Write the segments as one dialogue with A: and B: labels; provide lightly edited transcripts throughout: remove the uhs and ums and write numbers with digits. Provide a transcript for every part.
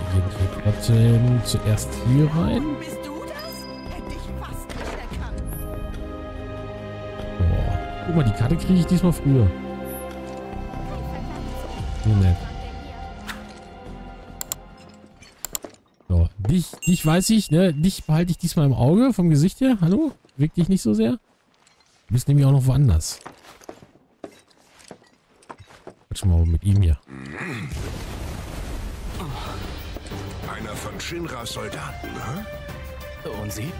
A: gehen hier trotzdem zuerst hier rein.
B: Bist du das? Hätte ich fast nicht erkannt.
A: Boah. Guck mal, die Karte kriege ich diesmal früher. So nett. So, dich weiß ich, ne? Dich behalte ich diesmal im Auge vom Gesicht her. Hallo? Beweg dich nicht so sehr. Du bist nämlich auch noch woanders. Quatsch mal mit ihm hier.
C: Einer von Shinras Soldaten, hä?
D: Und Sie?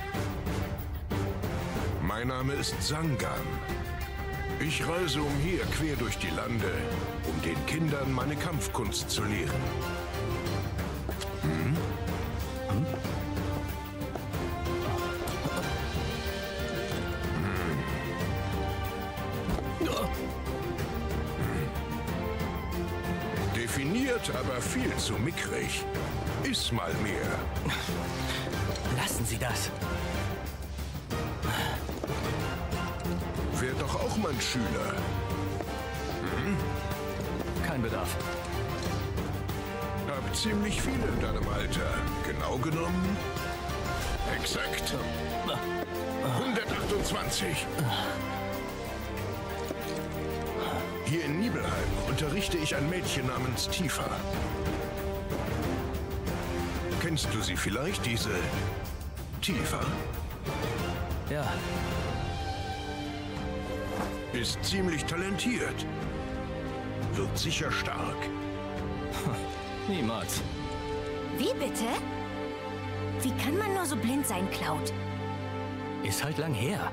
C: Mein Name ist Sangan. Ich reise umher quer durch die Lande, um den Kindern meine Kampfkunst zu lehren. Definiert, aber viel zu mickrig. Iss mal mehr.
D: Lassen Sie das.
C: Wär doch auch mein Schüler.
D: Kein Bedarf.
C: Hab ziemlich viel in deinem Alter. Genau genommen? Exakt. 128. Hier in Nibelheim unterrichte ich ein Mädchen namens Tifa. Kennst du sie vielleicht, diese Tifa?
D: Ja,
C: Ist ziemlich talentiert. Wird sicher stark.
D: niemals.
E: Wie bitte? Wie kann man nur so blind sein, Cloud?
D: Ist halt lang her.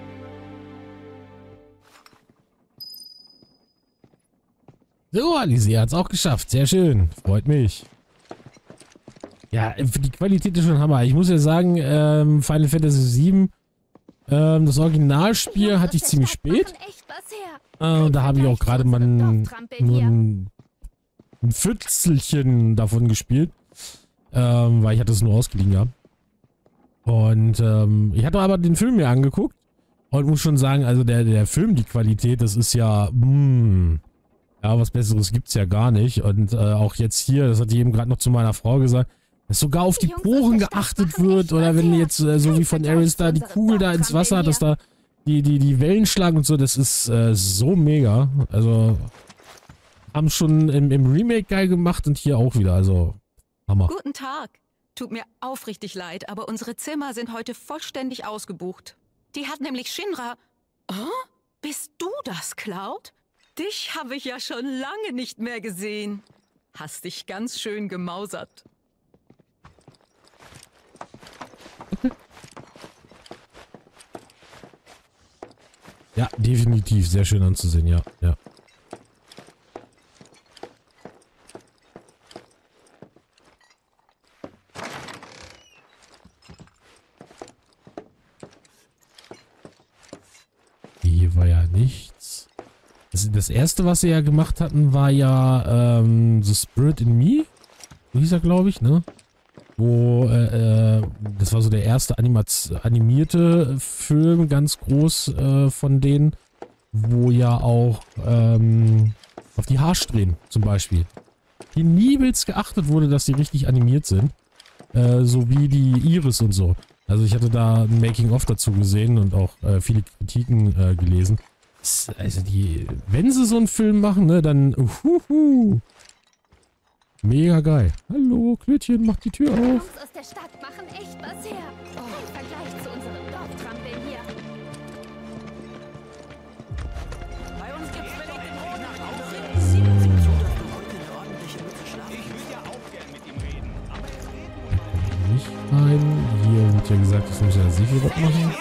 A: So, Alice hat es auch geschafft. Sehr schön. Freut mich. Ja, die Qualität ist schon Hammer. Ich muss ja sagen, Final Fantasy VII, das Originalspiel hatte ich ziemlich spät. Da habe ich auch gerade mal nur ein Viertelchen davon gespielt. Weil ich hatte es nur ausgeliehen gehabt. Und ich hatte aber den Film mir angeguckt. Und muss schon sagen, also der Film, die Qualität, das ist ja... ja, was Besseres gibt's ja gar nicht. Und auch jetzt hier, das hatte ich eben gerade noch zu meiner Frau gesagt, dass sogar auf die Poren geachtet wird. Oder wenn jetzt, so wie von Ares da, die Kugel da ins Wasser, dass da die Wellen schlagen und so, das ist so mega. Also, haben schon im Remake geil gemacht und hier auch wieder. Also, Hammer.
B: Guten Tag. Tut mir aufrichtig leid, aber unsere Zimmer sind heute vollständig ausgebucht. Die hat nämlich Shinra... Oh? Bist du das, Cloud? Dich habe ich ja schon lange nicht mehr gesehen. Hast dich ganz schön gemausert.
A: Ja, definitiv. Sehr schön anzusehen, ja. Ja. Hier war ja nichts. Das erste, was sie ja gemacht hatten, war ja The Spirit in Me. So hieß er, glaube ich, ne? Wo, das war so der erste animierte Film, ganz groß von denen, wo ja auch auf die Haarsträhnen zum Beispiel hier niemals geachtet wurde, dass die richtig animiert sind. So wie die Iris und so. Also ich hatte da ein Making-of dazu gesehen und auch viele Kritiken gelesen. Also wenn sie so einen Film machen, ne, dann mega geil. Hallo, Klötchen, mach die Tür auf.
E: Jungs aus der Stadt machen echt was her. Im Vergleich zu unserem Dorftrampeln hier.
B: Bei uns gibt's belegte
A: Nicht rein. Hier wird ja gesagt, das muss ja Sephiroth machen.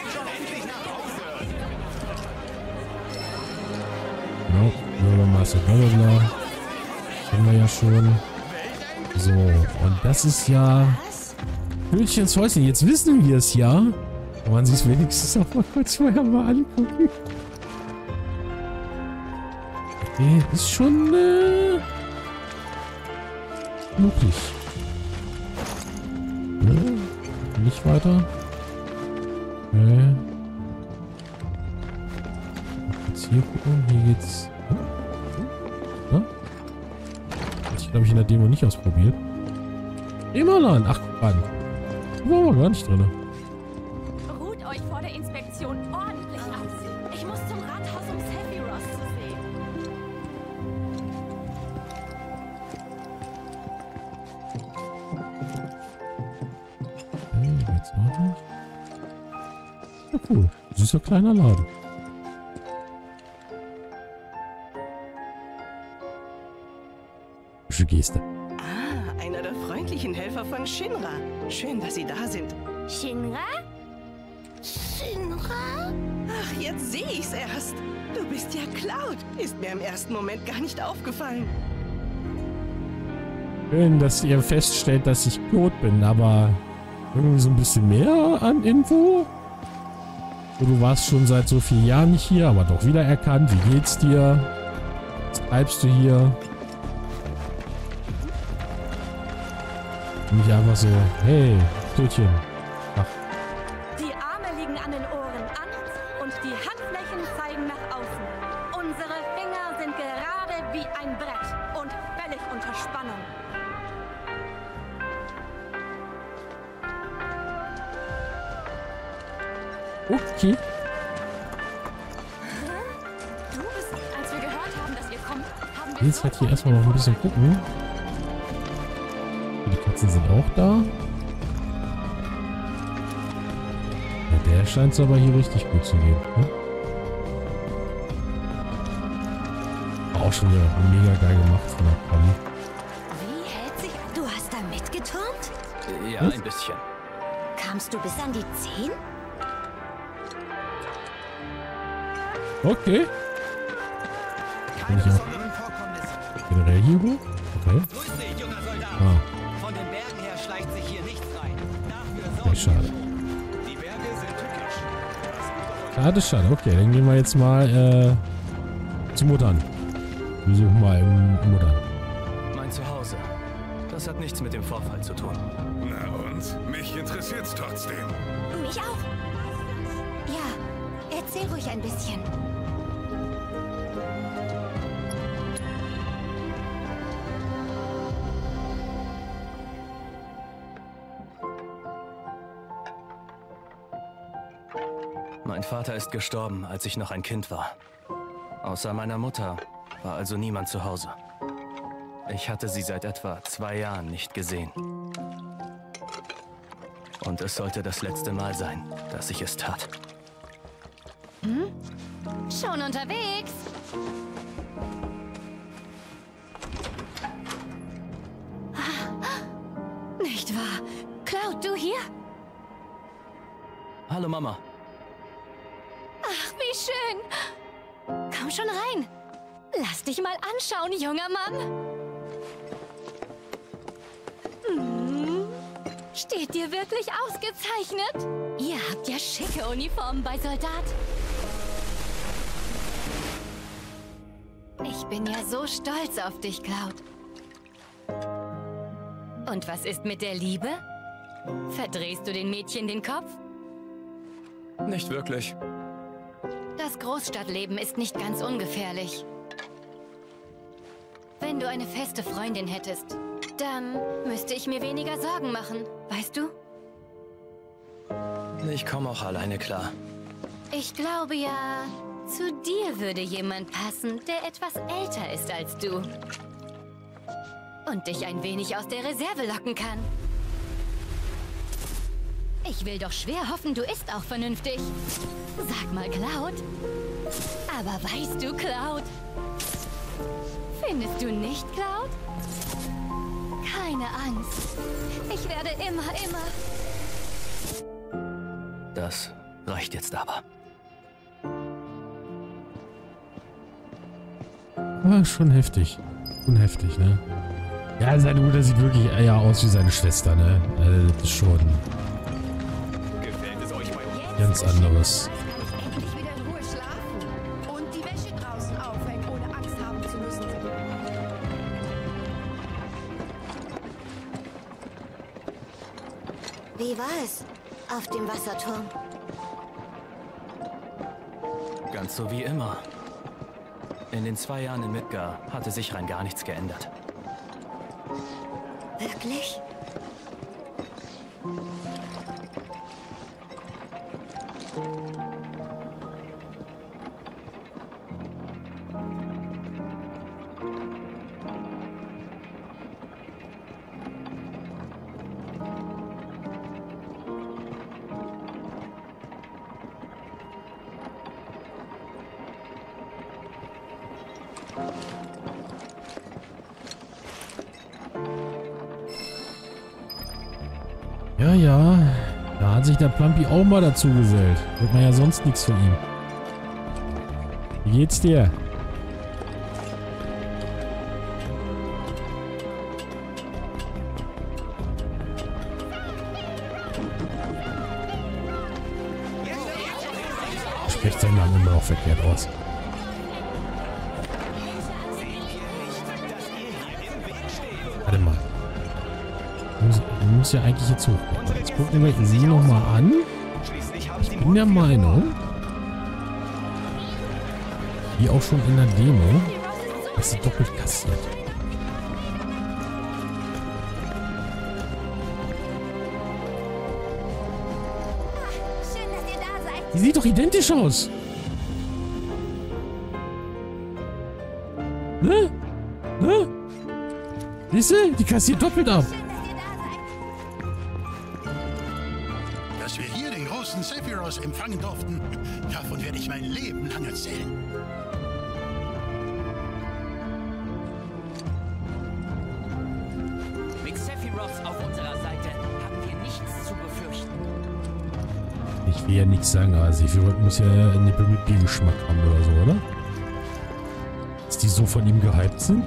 A: Genau, Bürgermeister blablabla. Kennen wir ja schon. So, und das ist ja Hühnchens Häuschen. Jetzt wissen wir es ja. Kann man sich es wenigstens auch mal kurz vorher mal angucken. Okay, ist schon möglich. Nicht weiter. Okay. Jetzt hier gucken. Hier geht's. Ja? Ich glaube, ich in der Demo nicht ausprobiert. Immerland. Ach, guck an. Da waren wir gar nicht drin.
E: Ruht euch vor der Inspektion ordentlich aus. Ich muss zum Rathaus, um Sephiroth zu sehen.
A: Okay, jetzt noch nicht. Ja, cool. Süßer kleiner Laden. Hübsche Geste.
F: Ah, einer der freundlichen Helfer von Shinra. Schön, dass Sie da sind.
E: Shinra? Shinra?
F: Ach, jetzt sehe ich's erst. Du bist ja Cloud. Ist mir im ersten Moment gar nicht aufgefallen.
A: Schön, dass ihr feststellt, dass ich tot bin, aber irgendwie so ein bisschen mehr an Info? So, du warst schon seit so vielen Jahren nicht hier, aber doch wieder erkannt. Wie geht's dir? Was treibst du hier? Und nicht einfach so, hey, Tötchen. Ach,
E: Die Arme liegen an den Ohren an und die Handflächen zeigen nach außen. Unsere Finger sind gerade wie ein Brett und völlig unter Spannung.
A: okay.
E: Du bist, als wir gehört haben, dass ihr kommt, haben wir
A: Jetzt halt hier erstmal noch ein bisschen gucken. Die Katzen sind auch da. Ja, der scheint es aber hier richtig gut zu gehen. Ne? Auch schon wieder mega geil gemacht von der Conny.
G: Wie hält sich... Du hast da mitgeturnt?
D: Ja,
A: Was?
D: ein bisschen.
G: Kamst du bis an die 10?
A: Okay. Bin ich auch generell hier hoch? Okay.
H: Grüß dich, junger Soldat.
A: Ah,
H: Von den Bergen her schleicht sich hier nichts rein. Dafür
A: okay,
H: sorgen
A: schade.
H: die Berge sind tückisch.
A: Schade, schade. Okay, dann gehen wir jetzt mal zu Muttern. Wir suchen mal im Muttern.
D: Mein Zuhause. Das hat nichts mit dem Vorfall zu tun.
C: Na und? Mich interessiert's trotzdem.
G: Mich auch. Ja, erzähl ruhig ein bisschen.
D: Mein Vater ist gestorben, als ich noch ein Kind war. Außer meiner Mutter war also niemand zu Hause. Ich hatte sie seit etwa 2 Jahren nicht gesehen. Und es sollte das letzte Mal sein, dass ich es tat.
E: schon unterwegs. Nicht wahr? Cloud, du hier?
D: Hallo Mama.
E: Ach, wie schön. Komm schon rein. Lass dich mal anschauen, junger Mann. Steht dir wirklich ausgezeichnet? Ihr habt ja schicke Uniformen bei Soldat. Ich bin ja so stolz auf dich, Cloud. Und was ist mit der Liebe? Verdrehst du den Mädchen den Kopf?
D: Nicht wirklich.
E: Das Großstadtleben ist nicht ganz ungefährlich. Wenn du eine feste Freundin hättest, dann müsste ich mir weniger Sorgen machen, weißt du?
D: Ich komme auch alleine klar.
E: Ich glaube ja, zu dir würde jemand passen, der etwas älter ist als du. Und dich ein wenig aus der Reserve locken kann. Ich will doch schwer hoffen, du isst auch vernünftig. Sag mal, Cloud. Aber weißt du, Cloud? Findest du nicht, Cloud? Keine Angst. Ich werde immer...
D: Das reicht jetzt aber.
A: War schon heftig. Unheftig, ne? Ja, seine Mutter sieht wirklich eher aus wie seine Schwester, ne? Das ist schon
H: Gefällt es euch bei uns?
A: ganz anderes.
F: Kann ich endlich wieder in Ruhe schlafen und die Wäsche draußen aufhängen, ohne Angst haben zu müssen.
G: Wie war es auf dem Wasserturm?
D: Ganz so wie immer. In den 2 Jahren in Midgar hatte sich rein gar nichts geändert.
G: Wirklich?
A: Ja, ja. Da hat sich der Plumpy auch mal dazu gesellt. Hört man ja sonst nichts von ihm. Wie geht's dir? Spricht sein Name immer noch verkehrt aus. Warte mal. Ich muss ja eigentlich jetzt hoch. Jetzt gucken wir sie nochmal an. Ich bin der Meinung, wie auch schon in der Demo, dass sie doppelt kassiert.
G: Schön, dass ihr da seid.
A: Die sieht doch identisch aus. Ne? Ne? Siehst du? Die kassiert doppelt ab.
I: Dass wir hier den großen Sephiroth empfangen durften, davon werde ich mein Leben lang erzählen.
H: Mit Sephiroth auf unserer Seite haben wir nichts zu befürchten.
A: Ich will ja nichts sagen, aber Sephiroth muss ja Nippel mit Biergeschmack haben oder so, oder? Dass die so von ihm gehypt sind?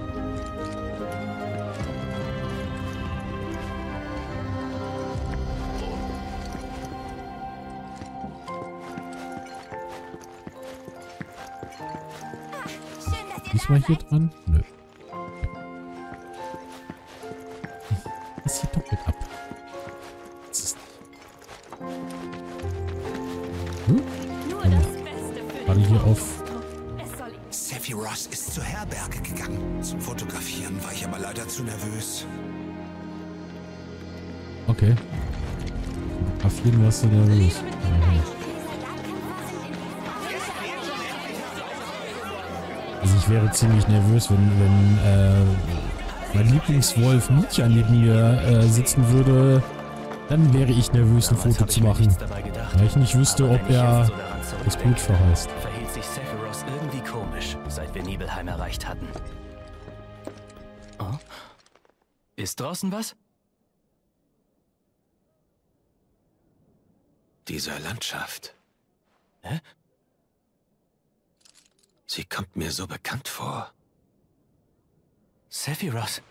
A: Diesmal hier dran? Nö. Das hier doppelt ab. Das ist
E: Nur das Beste für
A: gerade hier auf.
E: Es soll
I: Sephiroth ist zur Herberge gegangen. Zum Fotografieren war ich aber leider zu nervös.
A: Okay. Fotografieren warst du nervös. Also ich wäre ziemlich nervös, wenn mein Lieblingswolf Mietja neben mir sitzen würde, dann wäre ich nervös, ein Foto zu machen. Weil ich nicht wüsste, ob er das Blut verheißt.
D: Verhielt sich Sephiroth irgendwie komisch, seit wir Nibelheim erreicht hatten. Oh? Ist draußen was?
C: Diese Landschaft.
D: Hä?
C: Sie kommt mir so bekannt vor.
D: Sephiroth.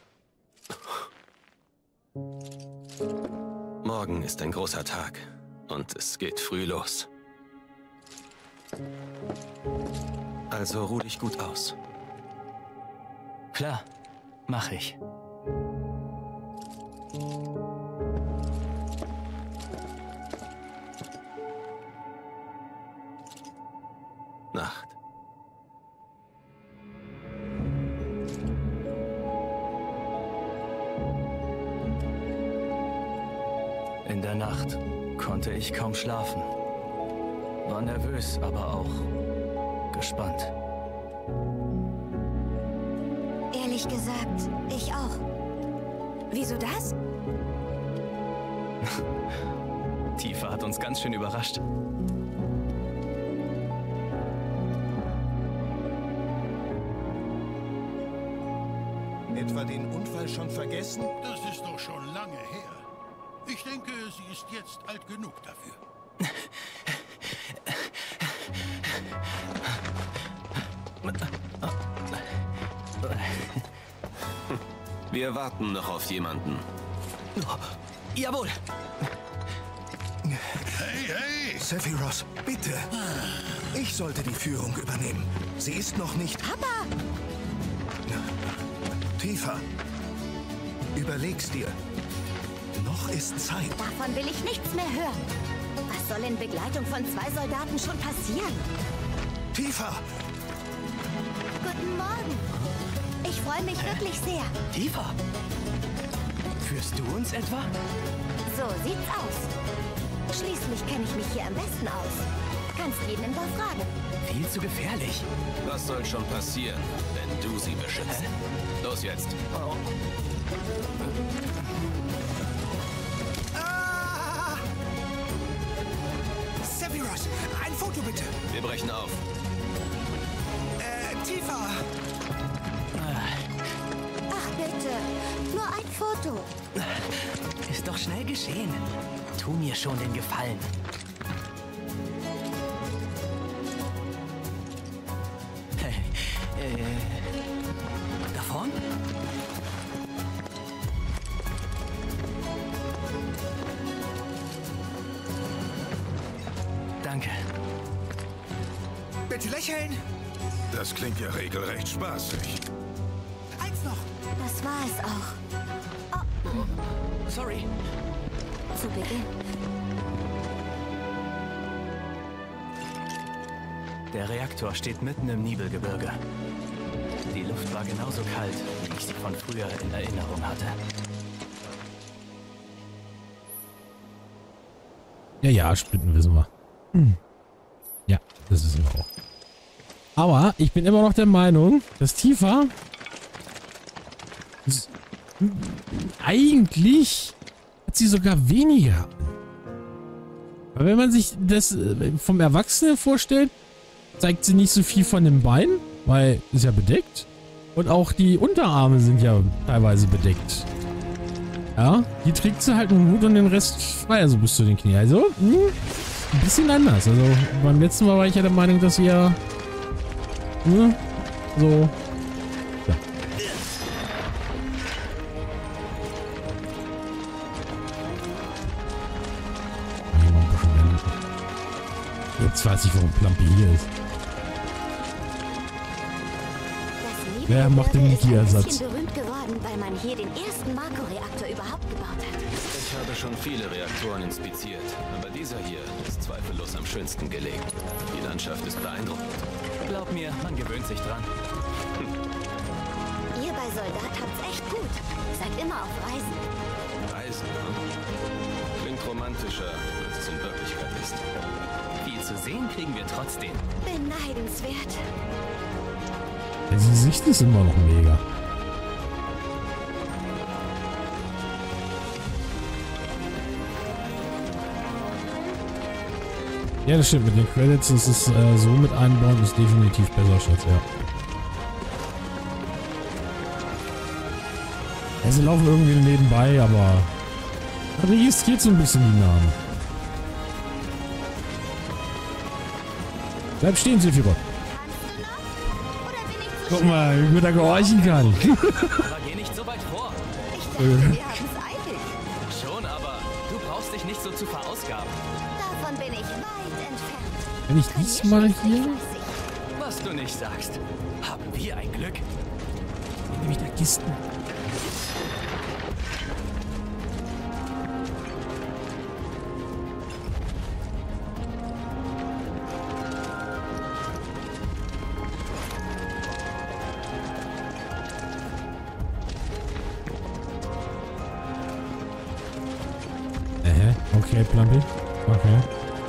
C: Morgen ist ein großer Tag und es geht früh los. Also ruh dich gut aus.
D: Klar, mach ich.
C: Nacht.
D: In der Nacht konnte ich kaum schlafen. War nervös, aber auch gespannt.
G: Ehrlich gesagt, ich auch. Wieso das?
D: Tifa hat uns ganz schön überrascht.
J: Etwa den Unfall schon vergessen?
I: Das ist doch schon lange her. Ich denke, sie ist jetzt alt genug dafür.
C: Wir warten noch auf jemanden.
D: Jawohl.
I: Hey, hey!
J: Sephiroth, bitte. Ich sollte die Führung übernehmen. Sie ist noch nicht...
G: Papa!
J: Tifa, überleg's dir. Noch ist Zeit.
G: Davon will ich nichts mehr hören. Was soll in Begleitung von 2 Soldaten schon passieren?
J: Tifa!
G: Guten Morgen. Ich freue mich wirklich sehr.
D: Tifa. Führst du uns etwa?
G: So sieht's aus. Schließlich kenne ich mich hier am besten aus. Kannst jeden im Dorf fragen.
D: Viel zu gefährlich.
K: Was soll schon passieren, wenn du sie beschützt? Los jetzt.
D: Oh.
J: Sephiroth, ein Foto bitte.
K: Wir brechen auf.
J: Tifa.
G: Ach bitte, nur ein Foto.
H: Ist doch schnell geschehen. Tu mir schon den Gefallen. Davon?
D: Danke.
J: Bitte lächeln.
C: Das klingt ja regelrecht spaßig.
J: Eins noch.
G: Das war es auch. Oh.
H: Sorry.
G: Zu Beginn.
D: Der Reaktor steht mitten im Nibelgebirge. Die Luft war genauso kalt, wie ich sie von früher in Erinnerung hatte.
A: Ja, Sprinten wissen wir. Ja, das wissen wir auch. Aber ich bin immer noch der Meinung, dass Tifa eigentlich hat sie sogar weniger. Aber wenn man sich das vom Erwachsenen vorstellt, zeigt sie nicht so viel von den Beinen, weil ist ja bedeckt. Und auch die Unterarme sind ja teilweise bedeckt. Ja, die trägt sie halt einen Hut und den Rest frei, also bis zu den Knien. Also, ein bisschen anders. Also, beim letzten Mal war ich ja der Meinung, dass sie ja so. Ja. Jetzt weiß ich, warum Plumpy hier ist. Wer macht den Niki-Ersatz?
G: Berühmt geworden, weil man hier den ersten Marco-Reaktor überhaupt gebaut hat.
K: Ich habe schon viele Reaktoren inspiziert, aber dieser hier ist zweifellos am schönsten gelegt. Die Landschaft ist beeindruckend.
D: Glaub mir, man gewöhnt sich dran.
G: Ihr bei Soldat habt's echt gut. Seid immer auf Reisen.
K: Reisen, hm? Klingt romantischer, als es in Wirklichkeit ist.
D: Viel zu sehen kriegen wir trotzdem.
G: Beneidenswert.
A: Die Sicht ist immer noch mega. Ja, das stimmt. Mit den Credits ist es so mit einbauen, ist definitiv besser, Schatz, ja. Ja, sie laufen irgendwie nebenbei, aber registriert so ein bisschen die Namen. Bleib stehen, Sephiroth. Guck mal, wie gut er gehorchen kann.
D: Aber geh nicht so weit vor.
G: Ich dachte, wir haben's eilig.
D: Schon, aber du brauchst dich nicht so zu verausgaben.
G: Davon bin ich weit entfernt.
A: Wenn ich diesmal hier...
D: Was du nicht sagst. Haben wir ein Glück.
A: Nämlich der Kisten. Okay, Plan B. Okay.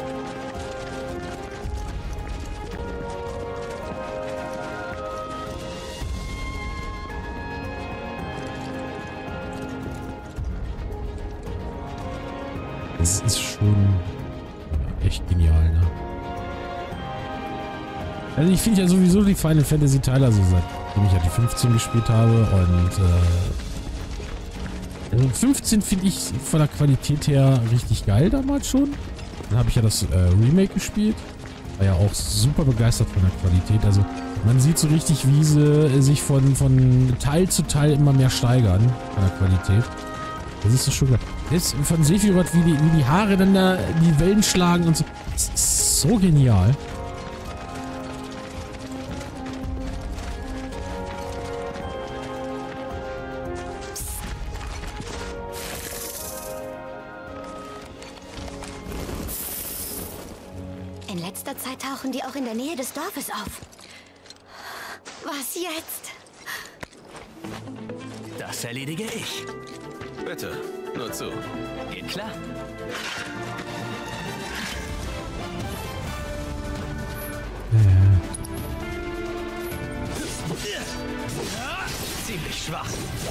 A: Das ist schon echt genial, ne? Also ich finde ja sowieso die Final Fantasy Teile, also seitdem ich ja die 15 gespielt habe und also 15 finde ich von der Qualität her richtig geil damals schon. Dann habe ich ja das Remake gespielt. War ja auch super begeistert von der Qualität. Also man sieht so richtig, wie sie sich von Teil zu Teil immer mehr steigern von der Qualität. Das ist so schon geil. Jetzt von Sephiroth, wie die Haare dann da die Wellen schlagen und so. Das ist so genial.
G: In letzter Zeit tauchen die auch in der Nähe des Dorfes auf. Was jetzt?
D: Das erledige ich.
K: Bitte, nur zu.
H: Geht klar. Ziemlich schwach.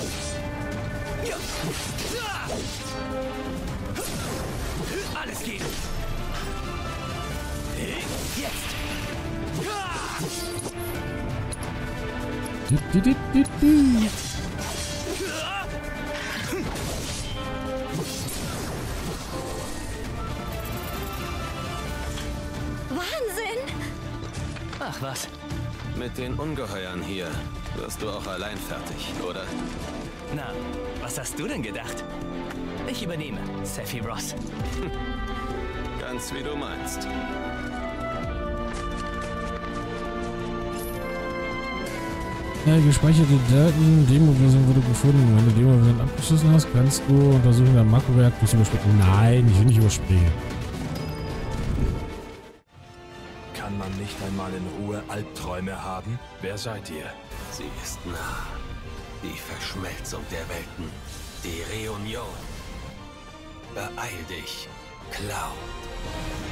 H: Alles geht. Jetzt.
E: Wahnsinn!
H: Ach was.
K: Mit den Ungeheuern hier wirst du auch allein fertig, oder?
H: Na, was hast du denn gedacht? Ich übernehme, Sephiroth.
K: Ganz wie du meinst.
A: Gespeicherte Daten, Demo-Version wurde gefunden. Wenn du Demo-Version abgeschlossen hast, kannst du untersuchen dein Makrowerk durch überspringen. Nein, ich will nicht überspringen.
L: Kann man nicht einmal in Ruhe Albträume haben? Wer seid ihr?
C: Sie ist nah. Die Verschmelzung der Welten. Die Reunion. Beeil dich, Cloud.